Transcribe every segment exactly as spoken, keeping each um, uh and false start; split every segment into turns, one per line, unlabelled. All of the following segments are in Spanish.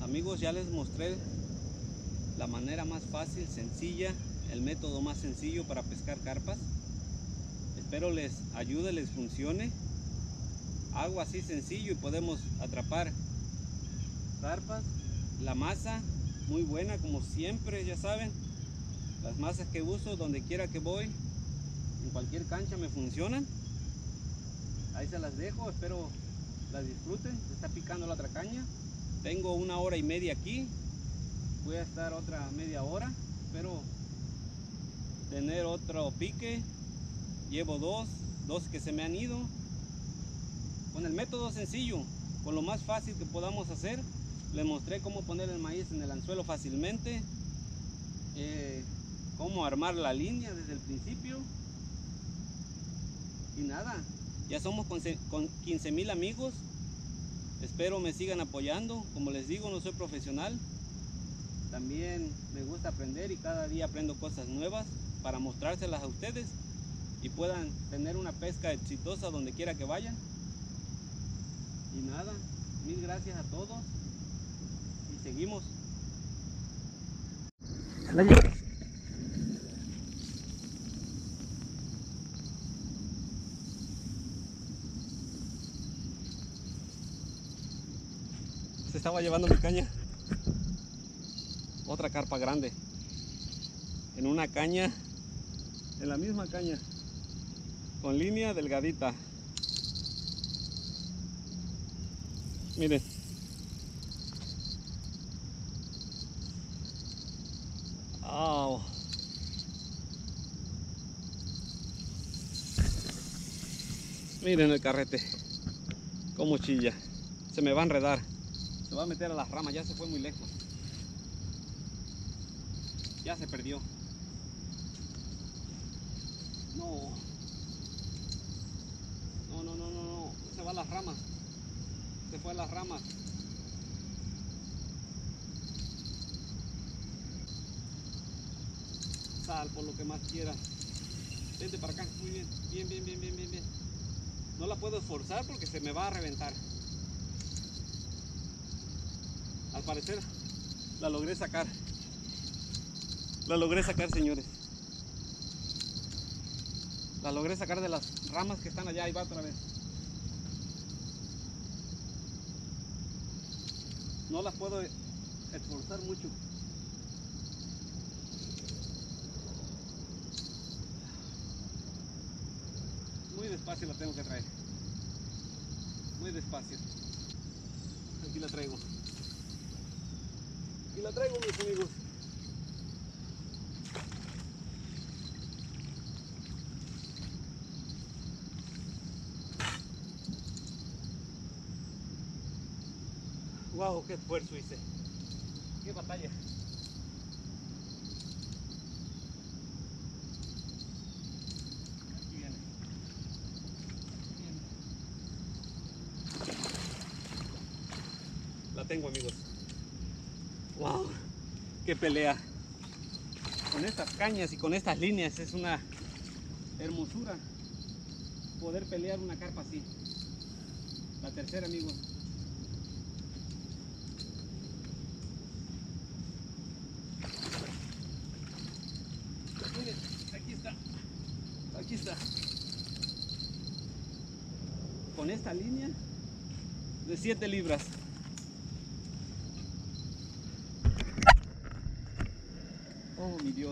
Amigos, ya les mostré la manera más fácil, sencilla, el método más sencillo para pescar carpas. Espero les ayude, les funcione. Algo así sencillo y podemos atrapar carpas. La masa muy buena, como siempre, ya saben. Las masas que uso donde quiera que voy, en cualquier cancha me funcionan. Ahí se las dejo, espero las disfruten. Se está picando la otra caña. Tengo una hora y media aquí. Voy a estar otra media hora. Espero tener otro pique. Llevo dos, dos que se me han ido. Con el método sencillo, con lo más fácil que podamos hacer. Les mostré cómo poner el maíz en el anzuelo fácilmente. Eh, cómo armar la línea desde el principio. Y nada, ya somos con quince mil amigos. Espero me sigan apoyando. Como les digo, no soy profesional. También me gusta aprender y cada día aprendo cosas nuevas para mostrárselas a ustedes y puedan tener una pesca exitosa donde quiera que vayan. Y nada, mil gracias a todos y seguimos. Se estaba llevando mi caña. Otra carpa grande. En una caña, en la misma caña, con línea delgadita. Miren. Oh. Miren el carrete. Como chilla. Se me va a enredar. Se va a meter a las ramas. Ya se fue muy lejos. Ya se perdió. No. No, no, no, no, no. Se va a las ramas. Se fue a las ramas. Sal por lo que más quieras. Vente para acá. Muy bien. Bien, bien, bien, bien, bien, bien. No la puedo esforzar porque se me va a reventar. Al parecer la logré sacar. La logré sacar, señores. La logré sacar de las ramas que están allá. Ahí va otra vez. No las puedo esforzar mucho. Muy despacio la tengo que traer. Muy despacio. Aquí la traigo. Aquí la traigo, mis amigos. Wow, qué esfuerzo hice. Qué batalla. Aquí viene. Viene. La tengo, amigos. Wow, qué pelea. Con estas cañas y con estas líneas es una hermosura poder pelear una carpa así. La tercera, amigos. Miren, aquí está. Aquí está. Con esta línea de siete libras. Oh, mi Dios.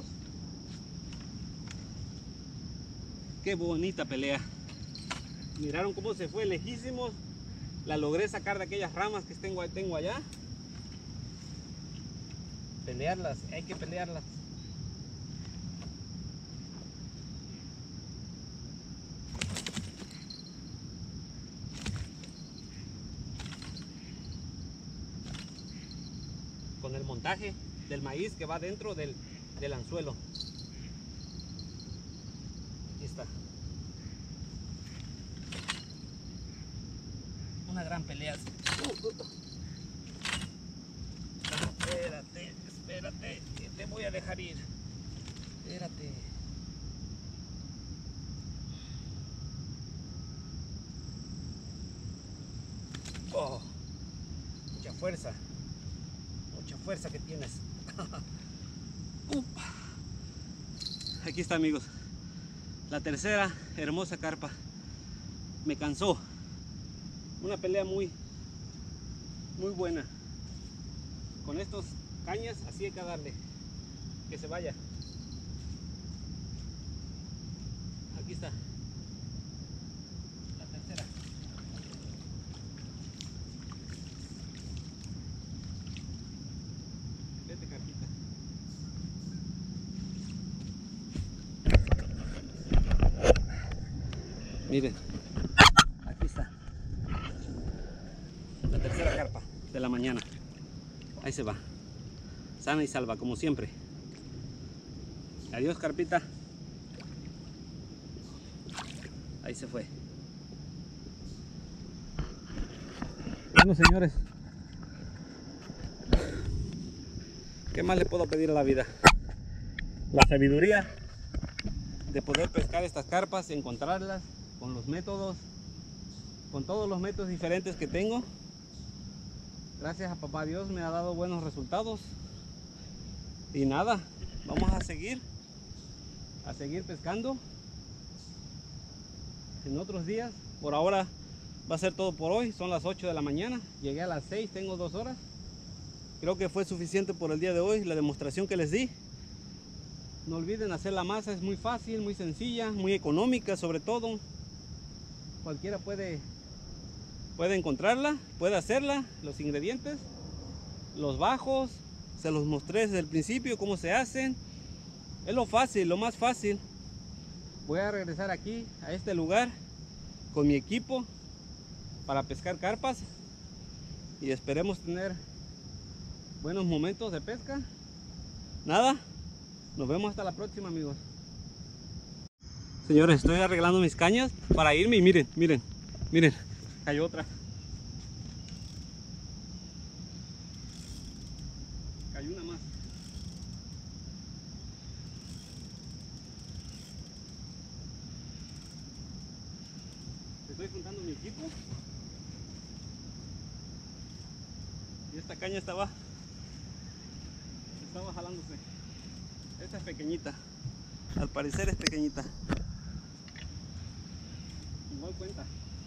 Qué bonita pelea. Miraron cómo se fue lejísimos. La logré sacar de aquellas ramas que tengo, tengo allá. Pelearlas, hay que pelearlas. Con el montaje del maíz que va dentro del, del anzuelo. Aquí está. Una gran pelea. Uh, uh. Espérate, espérate, que te voy a dejar ir. Espérate. Oh, mucha fuerza. fuerza que tienes. Aquí está, amigos, la tercera hermosa carpa. Me cansó. Una pelea muy muy buena. Con estos cañas así hay que darle, que se vaya. Aquí está la tercera. Vete, carpita. Miren, aquí está la tercera carpa de la mañana. Ahí se va, sana y salva como siempre. Adiós, carpita. Ahí se fue. Bueno, señores, ¿qué más le puedo pedir a la vida? La sabiduría de poder pescar estas carpas, encontrarlas con los métodos, con todos los métodos diferentes que tengo. Gracias a papá Dios me ha dado buenos resultados. Y nada, vamos a seguir, a seguir pescando en otros días. Por ahora va a ser todo por hoy. Son las ocho de la mañana. Llegué a las seis, tengo dos horas. Creo que fue suficiente por el día de hoy, la demostración que les di. No olviden hacer la masa, es muy fácil, muy sencilla, muy económica sobre todo. Cualquiera puede, puede encontrarla, puede hacerla. Los ingredientes, los bajos, se los mostré desde el principio cómo se hacen. Es lo fácil, lo más fácil. Voy a regresar aquí a este lugar con mi equipo para pescar carpas y esperemos tener buenos momentos de pesca. Nada, nos vemos hasta la próxima, amigos. Señores, estoy arreglando mis cañas para irme y miren, miren, miren, cayó otra. Cayó una más. Estoy juntando mi equipo. Y esta caña estaba, estaba jalándose. Esta es pequeñita. Al parecer es pequeñita. Me doy cuenta.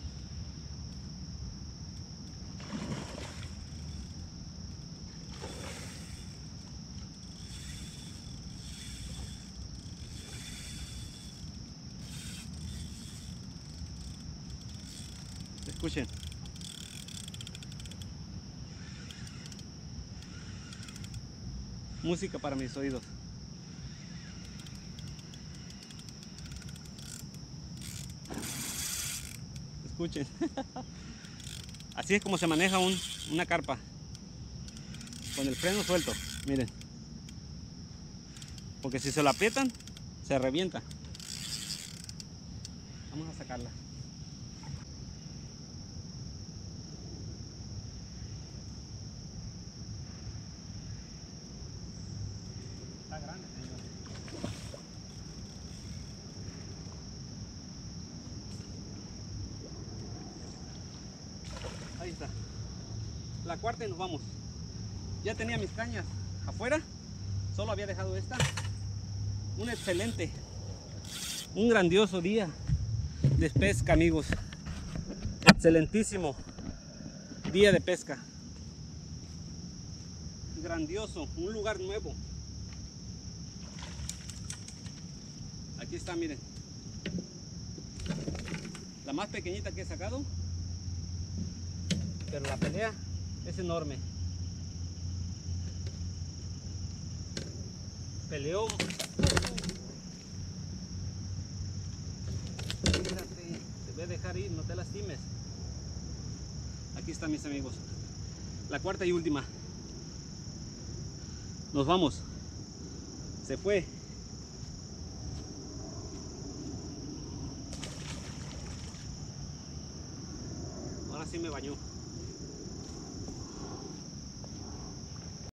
Escuchen. Música para mis oídos. Escuchen. Así es como se maneja un, una carpa. Con el freno suelto. Miren. Porque si se lo aprietan, se revienta. Vamos a sacarla. Está grande, señor. Ahí está. La cuarta y nos vamos. Ya tenía mis cañas afuera. Solo había dejado esta. Un excelente, un grandioso día de pesca, amigos. Excelentísimo día de pesca. Grandioso, un lugar nuevo. Aquí está, miren. La más pequeñita que he sacado. Pero la pelea es enorme. Peleó. Fíjate, te voy a dejar ir, no te lastimes. Aquí están, mis amigos. La cuarta y última. Nos vamos. Se fue. Ahora sí me bañó.